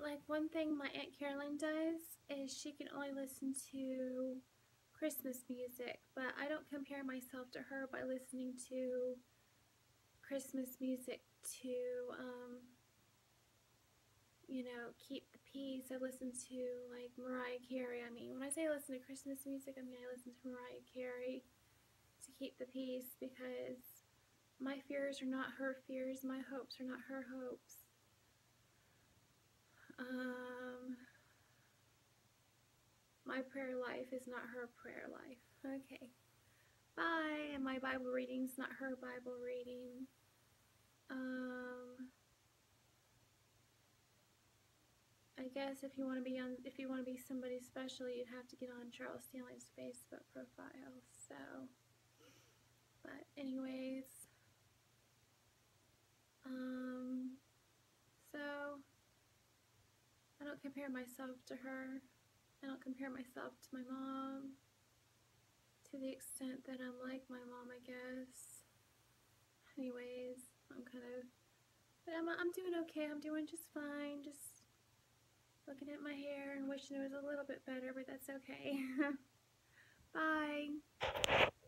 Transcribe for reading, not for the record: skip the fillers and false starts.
like one thing my Aunt Carolyn does is she can only listen to Christmas music, but I don't compare myself to her by listening to Christmas music to, keep the peace. I listen to like Mariah Carey. I mean, when I say I listen to Christmas music, I mean I listen to Mariah Carey to keep the peace because my fears are not her fears, my hopes are not her hopes. My prayer life is not her prayer life. Okay. Bye. And my Bible reading's not her Bible reading. I guess if you want to be somebody special, you'd have to get on Charles Stanley's Facebook profile. But anyways, so I don't compare myself to her. I don't compare myself to my mom to the extent that I'm like my mom, I guess. Anyways, but I'm doing okay. I'm doing just fine. Just looking at my hair and wishing it was a little bit better, but that's okay. Bye.